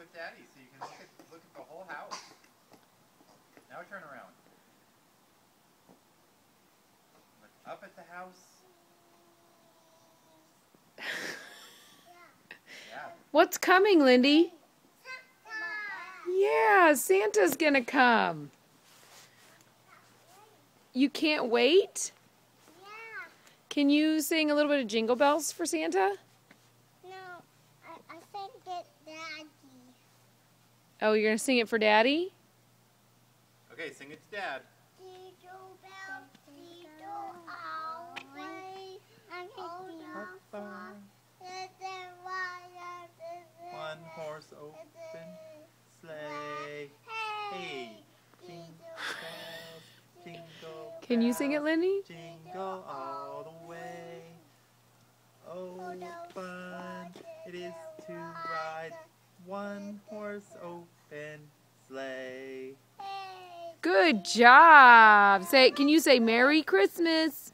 with Daddy so you can look at the whole house. Now turn around. Look up at the house. Yeah. What's coming, Lindy? Yeah, Santa's gonna come. You can't wait? Yeah. Can you sing a little bit of Jingle Bells for Santa? No, I think it's Daddy. Oh, you're gonna sing it for Daddy? Okay, sing it to Dad. Jingle bells, jingle all the way. Oh, the fun. One horse open sleigh. Hey, jingle bells, jingle. Can you sing it, Lindy? Jingle all the way. Oh, fun it is to ride one horse open sleigh. Good job. Can you say Merry Christmas?